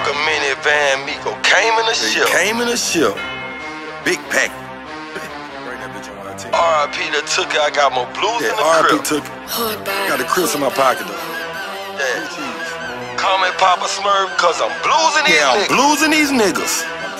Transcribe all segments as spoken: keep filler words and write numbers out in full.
Fuck a minivan, Miko came in a ship. Came in a ship. Big pack. R I P that took it, I got more blues Yeah, in the R I P crib. took it. Got the crisp in my pocket though. Yeah. Call me Papa Smurf, cause I'm bluesing these Yeah, I'm niggas. bluesing these niggas.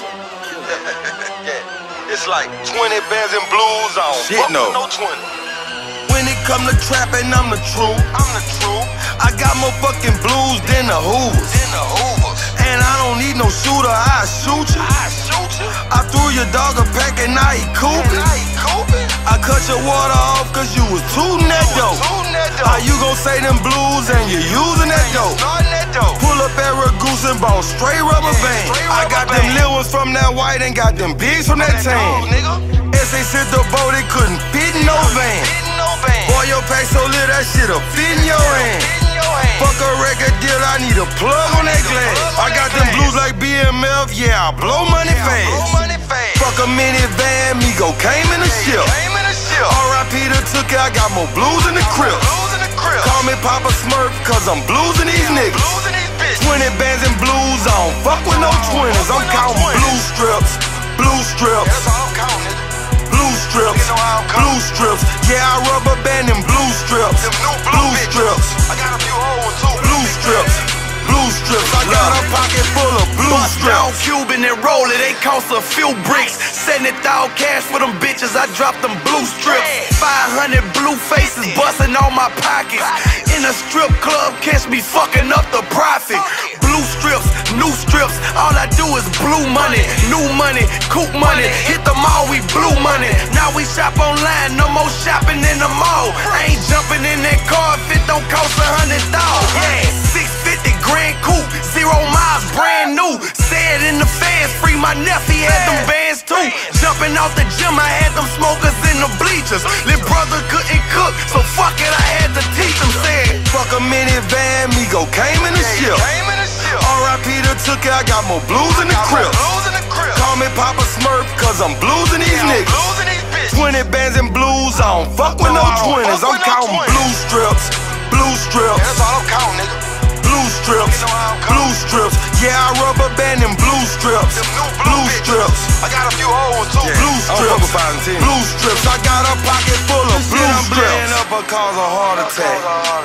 Yeah. It's like twenty bands and blues on. Shit, Fuck no. no twenty. When it come to trapping, I'm the truth. I'm the truth. I got more fucking blues than the Hoovers. In the Hoovers. And I don't need no shooter, I shoot you. I shoot you. I threw your dog a pack and now he coopin'. Now he coopin'. I cut your water off cause you was tootin' that dope. Tootin' that dope. How you gon' say them blues and you using that dope? Starting that dope. Pull up at Ragoose and bought straight rubber Yeah, band. straight I rubber got band. them little ones from that white and got them bigs from that That dog, tan. nigga. As they sit the boat, it couldn't fit in no van. Hitting no van. Boy, your pack so lit, that shit'll fit in your hand. Hitting your hand. Fuck a record deal, I need a plug on that glass. I got them blues like B M F, yeah, I blow money Yeah, fast. blow money fast. Fuck a minivan, Migo came in a ship. Came in a ship. R I P that took it, I got more blues in the crib. Blues in the crib. Call me Papa Smurf, cause I'm bluesing these niggas. Blues in these bitches. twenty bands and blues, I don't fuck with no twenties. I'm counting blue strips, blue strips, That's all I'm counting, nigga. blue strips, You know how I'm blue counting. strips. Yeah, I rubber band them blue strips, Them new blue, blue bitches. strips, I got a few old ones too. blue strips, blue strips. I got a pocket full of blue Bust down strips. Cuban and roll it, they cost a few bricks. seventy thousand cash for them bitches, I dropped them blue strips. five hundred blue faces busting all my pockets. In a strip club, catch me fucking up the profit. Blue strips, new strips, all I do is blue money. New money, coupe money, hit the mall, we blue money. Now we shop online, no more shopping in the mall. I ain't jumping in that car if it don't cost a hundred thousand. Yeah, six fifty grand coupe, zero miles, brand new. Said in the fans, free my nephew, had them bands too. Jumping off the gym, I had them smokers in the bleachers. Little brother couldn't cook, so fuck it, I had to teach him. Said, Fuck a minivan, Migo came in a ship. Came in a ship. R I P that took it, I got more blues in the Got more crib. Blues in the crib. Call me Papa Smurf, cause I'm bluesing these Yeah, I'm niggas. blues in these bitches. twenty bands and blues, I don't fuck with no I don't twenties. fuck I'm with no counting twenties. blue strips, blue strips, That's all I'm counting, nigga. blue strips, You know how I'm blue counting. strips. Yeah, I rubber band them blue strips, Them new blue, blue bitches. strips, I got a few old ones too. blue strips, blue strips. I got a pocket full of blue strips. I'm bleeding up because of heart attack.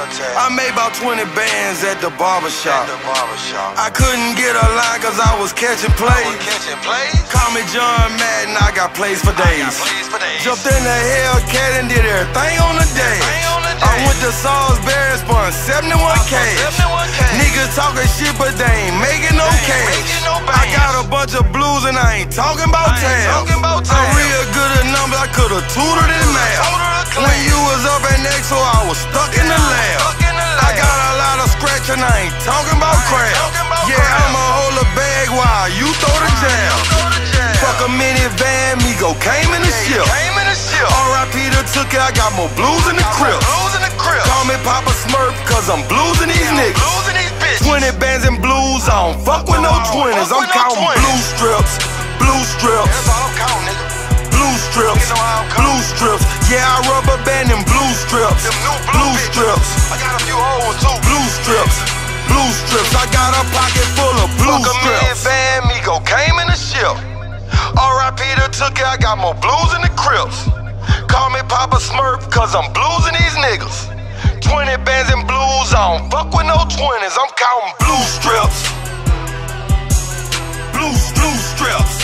I made about twenty bands at the barbershop. The barbershop. I couldn't get a line cause I was catching plays. Catching plays. Call me John Madden, I got plays for days. Plays for days. Jumped in the Hellcat and did everything on the day. Everything on the I day. went to Salisbury, spun seventy-one K. seventy-one K. Niggas talking shit, but they ain't making no They ain't cash. making no I bands. got a bunch of blues and I ain't talking about I ain't tabs. talking about I'm tabs. real good at numbers, I could've tutored in math. Tutored a class. When you was up at Nexo, I was stuck in the lab. Stuck in the I lab. got a lot of scratch and I ain't talking about I ain't crap. talking about Yeah, crap. I'ma hold a bag while you throw the jab. Go to jail. Fuck a minivan, Migo came in the ship. Came in a ship. R I P that took it, I got more blues in the crib. Blues in the crib. Call me Papa Smurf, cause I'm bluesing these niggas. Blues in these bitches. twenty bands and blues, I don't fuck with no I don't twenties. fuck I'm with no counting twenties. blue strips, blue strips, That's all I'm counting, nigga. blue strips, You know how I'm blue strips. Yeah, I rubber band them blue strips, Them new blue, blue bitches. strips, I got a few old ones too. blue strips, blue strips. I got a pocket full of blue Fuck a strips. minivan, Migo came in a ship. R I P that took it, I got more blues in the crips. Call me Papa Smurf, cause I'm bluesing these niggas. twenty bands and blues, I don't fuck with no twenties. I'm counting blue strips. Blue, blue strips.